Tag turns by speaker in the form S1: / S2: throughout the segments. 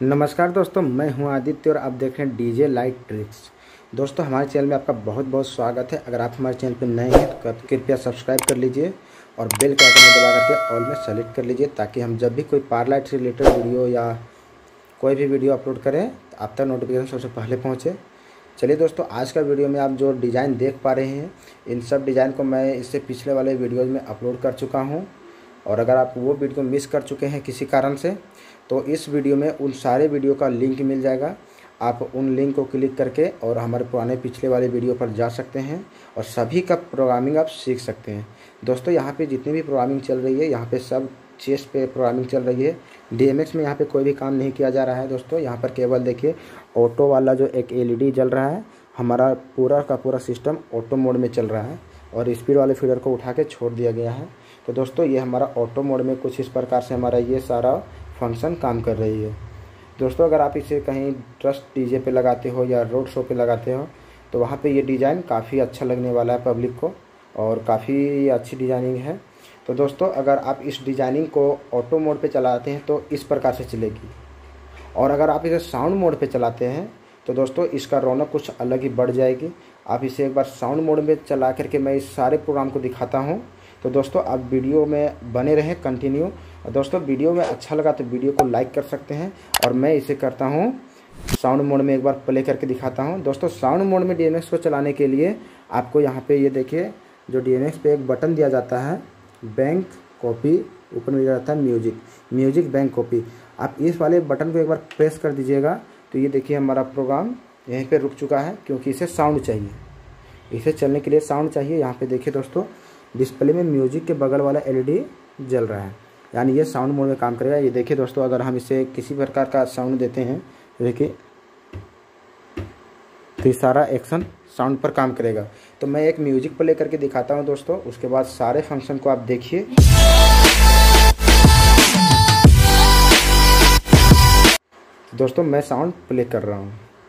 S1: नमस्कार दोस्तों, मैं हूं आदित्य और आप देख रहे हैं डीजे लाइट ट्रिक्स। दोस्तों, हमारे चैनल में आपका बहुत बहुत स्वागत है। अगर आप हमारे चैनल पर नए हैं तो कृपया सब्सक्राइब कर लीजिए और बेल के आइकन में दबा करके ऑल में सेलेक्ट कर लीजिए, ताकि हम जब भी कोई पावर लाइट से रिलेटेड वीडियो या कोई भी वीडियो अपलोड करें तो आप तक नोटिफिकेशन सबसे पहले पहुँचे। चलिए दोस्तों, आज का वीडियो में आप जो डिज़ाइन देख पा रहे हैं, इन सब डिज़ाइन को मैं इससे पिछले वाले वीडियोज़ में अपलोड कर चुका हूँ। और अगर आप वो वीडियो मिस कर चुके हैं किसी कारण से, तो इस वीडियो में उन सारे वीडियो का लिंक मिल जाएगा। आप उन लिंक को क्लिक करके और हमारे पुराने पिछले वाले वीडियो पर जा सकते हैं और सभी का प्रोग्रामिंग आप सीख सकते हैं। दोस्तों, यहाँ पे जितनी भी प्रोग्रामिंग चल रही है, यहाँ पे सब चेस पे प्रोग्रामिंग चल रही है। DMX में यहाँ पे कोई भी काम नहीं किया जा रहा है। दोस्तों, यहाँ पर केवल देखिए ऑटो वाला जो एक LED जल रहा है, हमारा पूरा का पूरा सिस्टम ऑटो मोड में चल रहा है और स्पीड वाले फीडर को उठा के छोड़ दिया गया है। तो दोस्तों, ये हमारा ऑटो मोड में कुछ इस प्रकार से हमारा ये सारा फंक्शन काम कर रही है। दोस्तों, अगर आप इसे कहीं ट्रस्ट डीजे पे लगाते हो या रोड शो पे लगाते हो, तो वहाँ पे ये डिज़ाइन काफ़ी अच्छा लगने वाला है पब्लिक को, और काफ़ी अच्छी डिज़ाइनिंग है। तो दोस्तों, अगर आप इस डिज़ाइनिंग को ऑटो मोड पे चलाते हैं तो इस प्रकार से चलेगी, और अगर आप इसे साउंड मोड पे चलाते हैं तो दोस्तों इसका रौनक कुछ अलग ही बढ़ जाएगी। आप इसे एक बार साउंड मोड में चला करके मैं इस सारे प्रोग्राम को दिखाता हूँ। तो दोस्तों, आप वीडियो में बने रहें कंटिन्यू। और दोस्तों, वीडियो में अच्छा लगा तो वीडियो को लाइक कर सकते हैं। और मैं इसे करता हूँ साउंड मोड में, एक बार प्ले करके दिखाता हूँ। दोस्तों, साउंड मोड में DMX को चलाने के लिए आपको यहाँ पे ये देखिए, जो DMX पे एक बटन दिया जाता है, बैंक कॉपी, ऊपर में दिया जाता है म्यूजिक बैंक कॉपी। आप इस वाले बटन को एक बार प्रेस कर दीजिएगा तो ये देखिए हमारा प्रोग्राम यहीं पर रुक चुका है, क्योंकि इसे साउंड चाहिए। इसे चलने के लिए साउंड चाहिए। यहाँ पर देखिए दोस्तों, डिस्प्ले में म्यूजिक के बगल वाला LED जल रहा है, यानी ये साउंड मोड में काम करेगा। ये देखिए दोस्तों, अगर हम इसे किसी प्रकार का साउंड देते हैं, देखिए तो ये सारा एक्शन साउंड पर काम करेगा। तो मैं एक म्यूजिक प्ले करके दिखाता हूँ दोस्तों, उसके बाद सारे फंक्शन को आप देखिए। दोस्तों, मैं साउंड प्ले कर रहा हूँ।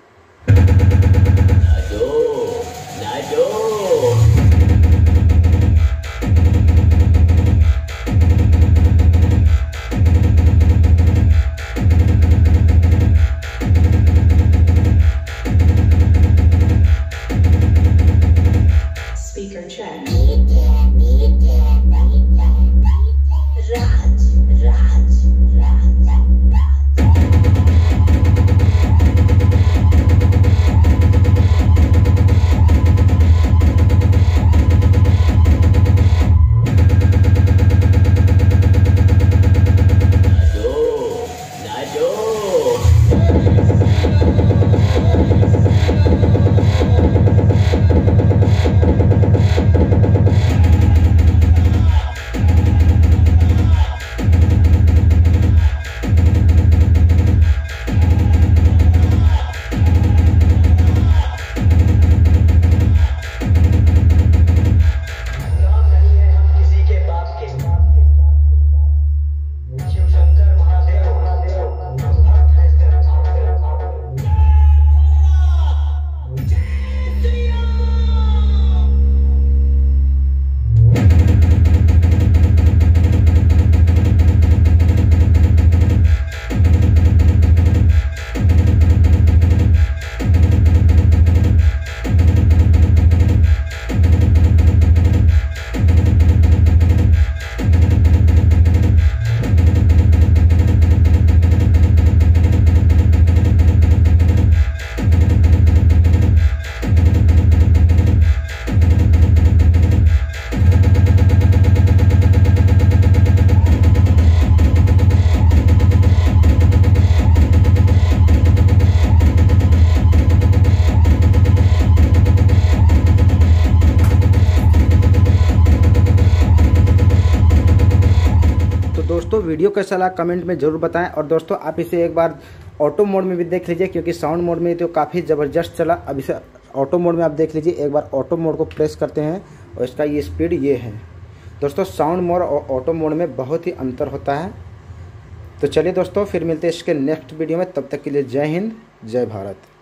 S1: दोस्तों, वीडियो कैसा लगा कमेंट में ज़रूर बताएं। और दोस्तों, आप इसे एक बार ऑटो मोड में भी देख लीजिए, क्योंकि साउंड मोड में तो काफ़ी ज़बरदस्त चला। अब इसे ऑटो मोड में आप देख लीजिए। एक बार ऑटो मोड को प्रेस करते हैं और इसका ये स्पीड ये है। दोस्तों, साउंड मोड और ऑटो मोड में बहुत ही अंतर होता है। तो चलिए दोस्तों, फिर मिलते हैं इसके नेक्स्ट वीडियो में। तब तक के लिए जय हिंद, जय भारत।